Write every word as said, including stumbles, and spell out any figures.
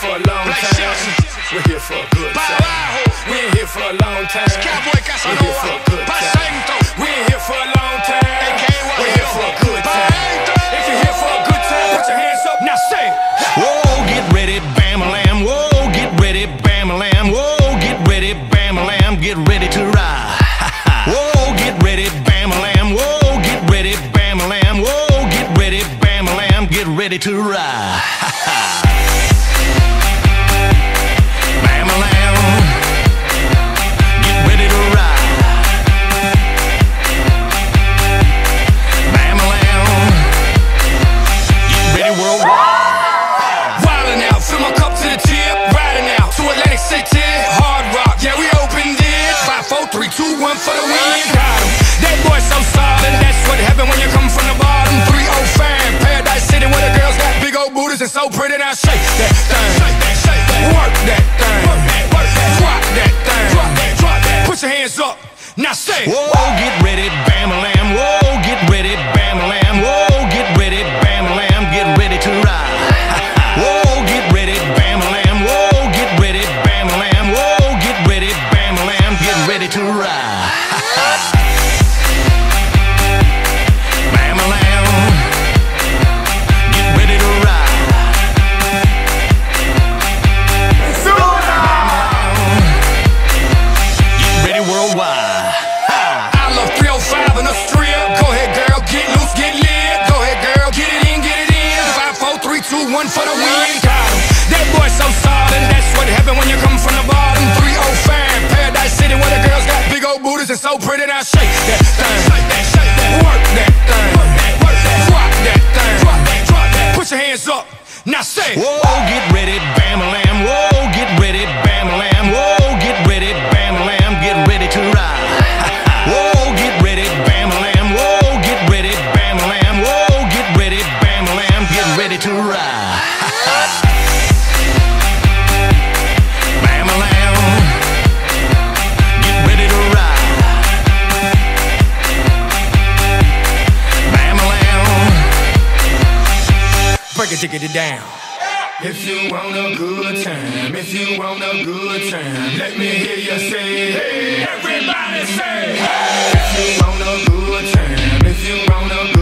for a long time. We're here for a good time. We ain't here for a long time. We're here for a good time. We ain't here for a long time. We're here for a good time. If you're here for a good time, put your hands up, now say. Whoa, get ready, bam-a-lam. Whoa, get ready, bam-a-lam. Whoa, get ready, bam-a-lam. Get ready to ride. Whoa, get ready, bam-a-lam. Whoa, get ready, bam-a-lam. Whoa, get ready, bam-a-lam. Get ready to ride. One for the win, got him. That boy so solid, that's what happened when you come from the bottom. three oh five, Paradise City where the girls got big old booties and so pretty. Now shake that thing, work that thing, drop that thing, put your hands up, now say. Whoa, get ready, bam-a-lam. Whoa, get ready, bam-a-lam. Whoa, get ready, bam-a-lam. Get ready to ride. Whoa, get ready, bam-a-lam. Whoa, get ready, bam-a-lam. Whoa, get ready, bam-a-lam. Get ready to ride. One for the win, got him. That boy so solid, that's what happened when you come from the bottom. three oh five, Paradise City where the girls got big old booties and so pretty. Now shake that thing, work that thing, drop that thing, put your hands up, now say. Whoa, get ready, bam-a-lam. Whoa, get ready, bam-a-lam. Whoa, get ready, bam-a-lam. Get ready to ride. Whoa, get ready, bam-a-lam. Whoa, get ready, bam-a-lam. Whoa, get ready, bam-a-lam. Get ready to ride. Break it, dig it down. If you want a good time, if you want a good time, let me hear you say, hey, everybody say, hey. If you want a good time, if you want a good time.